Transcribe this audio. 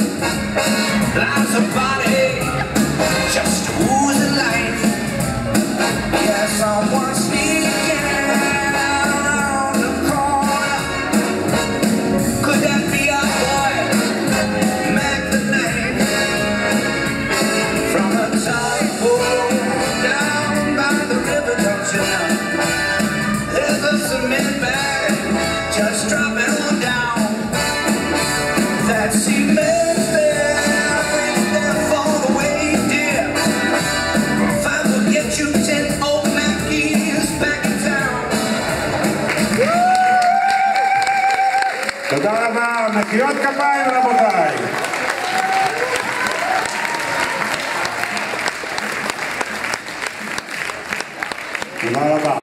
Lies a body, just oozing life. Yeah, someone sneaking around the corner. Could that be our boy, Mac the Knife? From the tugboat down by the river, don't you know? There's a cement bag just dropping on down. That cement bag went there for the way, dear. If I would get you 10 old Mackies back in town. תודה רבה, מחיאות כפיים רבותיי. תודה רבה.